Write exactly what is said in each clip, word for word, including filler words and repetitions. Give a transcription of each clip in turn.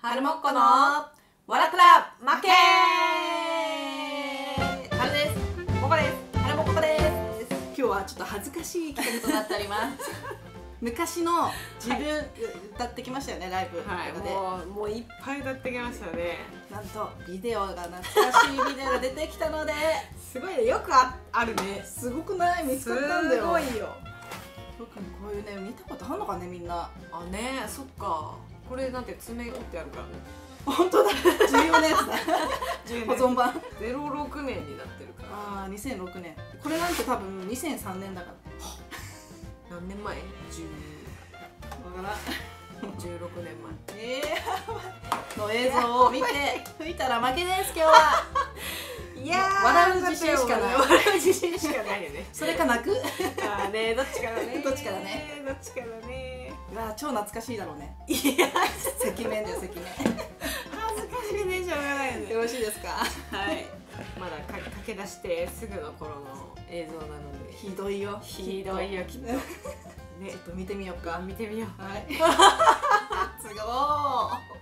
はるもっこのわらくら負けー。はるです。ここです。はるもっこです。今日はちょっと恥ずかしい企画となっております昔の自分、はい、歌ってきましたよね、ライブとかで。 はい、もう、もういっぱい歌ってきましたね。 なんとビデオが懐かしいビデオが出てきたのですごいね、よく あ, あるね。 すごくない？見つかったんだよ。 すごいよ。 特にこういうね、見たことあんのかね、みんな。 あね、そっか。これなんて爪折ってあるからね。 本当だ、重要なやつだ保存版ゼロろくねんになってるから。 ああ、にせんろくねん。これなんて多分にせんさんねんだから何年前？じゅうわからんじゅうろくねんまえ。 えー、の映像を見て吹いたら負けです。今日は。 いやー、 笑う自信しかない。 笑う自信しかないよね。 それか泣く。 あーね、どっちかだね。 どっちかだね。 どっちかだね。 うわー、超懐かしいだろうね。 いや、 赤面だよ、赤面。 恥ずかしいね、しょうがないよね。 よろしいですか。 はい。まだか駆け出してすぐの頃の映像なので。 ひどいよ。 ひどいよ、きっと。ね、 ちょっと見てみようか。 見てみよう。 はい。すごー。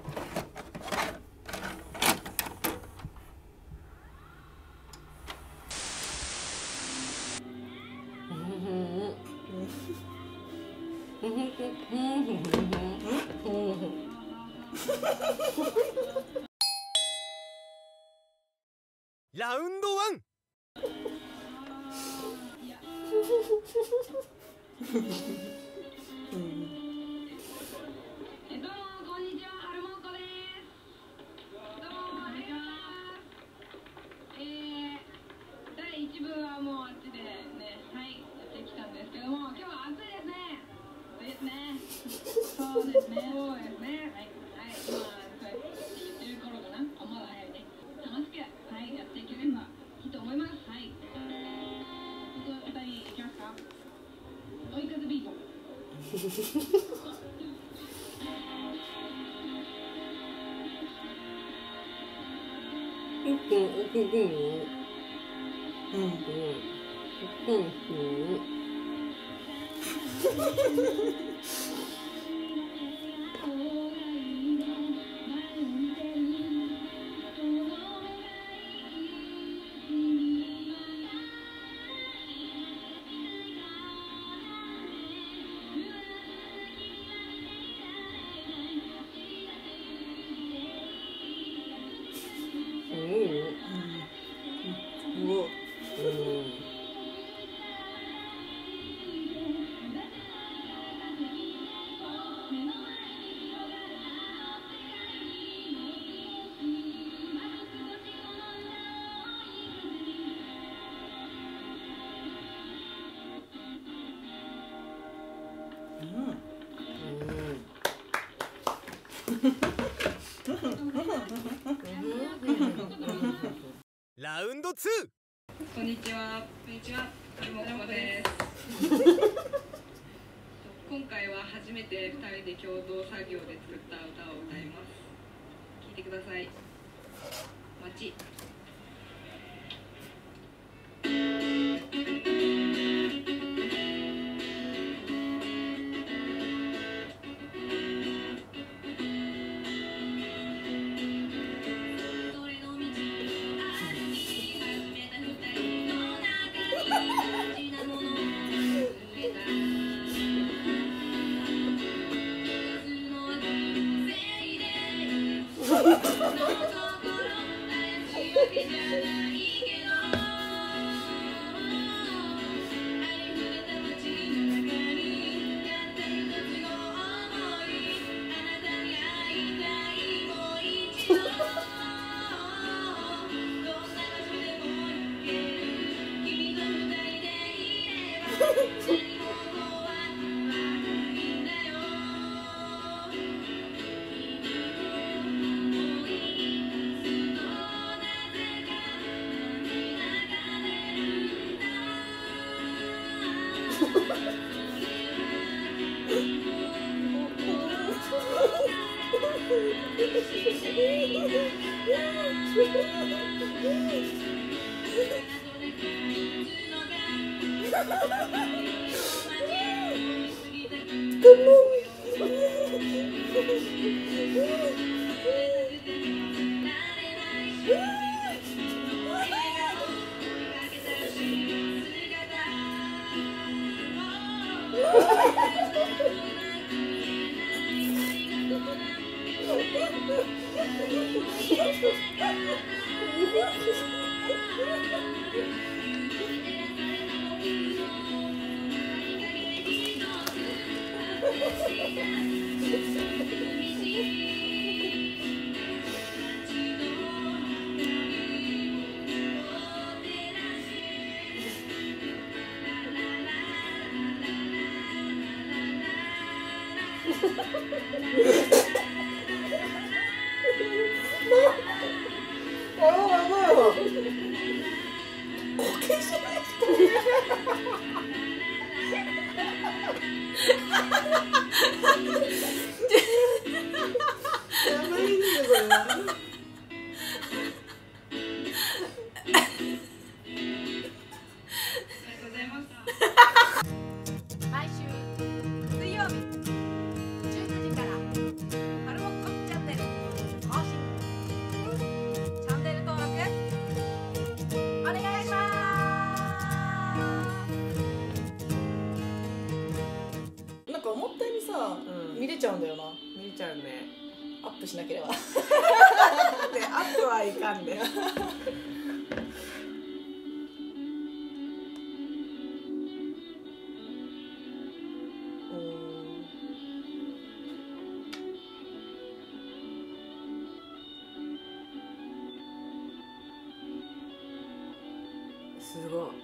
ラウンドワン。 そうですね。そうですね。はい。はい。まあ、こうやって言ってる頃かな。あ、まだ早いね。楽しく、はい、やっていければいいと思います。はい。歌に行きますか。追い風ビート。 うんうんうんうん。 ラウンドツー。 こんにちは。こんにちは。はるもこです。今回は初めてふたりで共同作業で作った歌を歌います。聴いてください。街。 Come on. 毎週水曜日じゅうくじから「まるもっこチャンネル」更新。チャンネル登録お願いします。なんか思ったようにさ、 うん見れちゃうんだよな。 見ちゃうね。 アップしなければ。 でアップはいかんで。すごい。